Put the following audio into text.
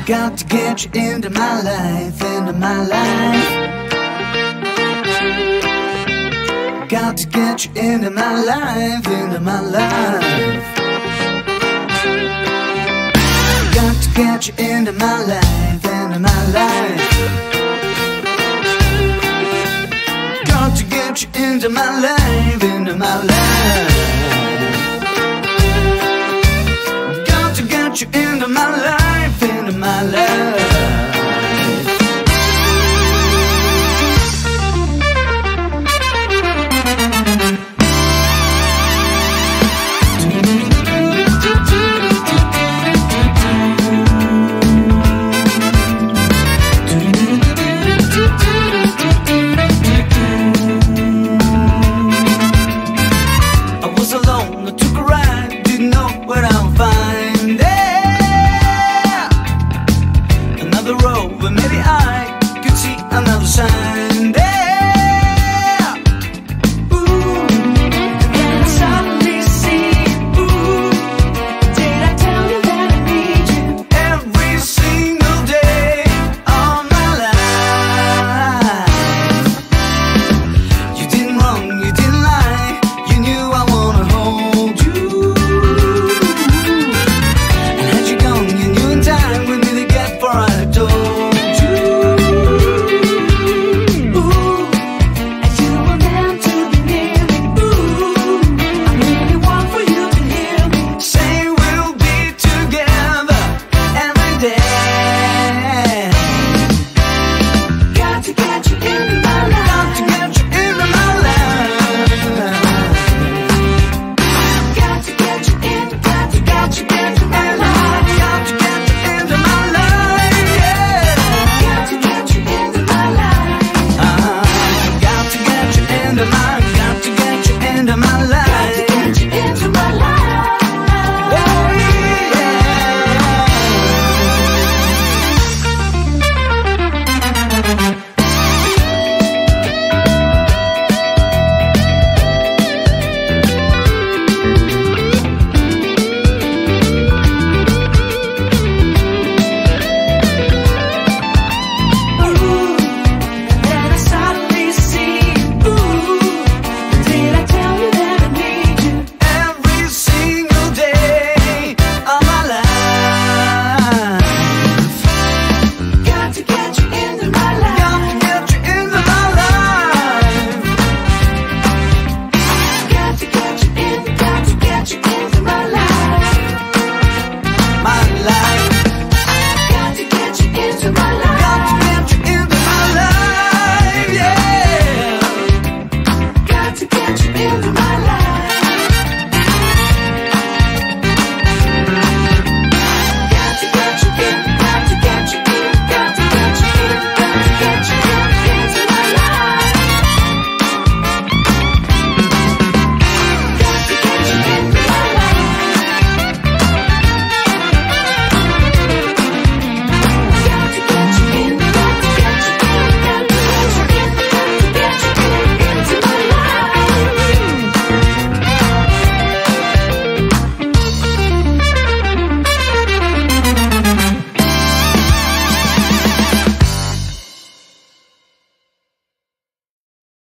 Got to get you into my life, into my life. Got to get you into my life, into my life. Got to get you into my life, into my life. Got to get you into my life, into my life. Got to get you into my life, into my life.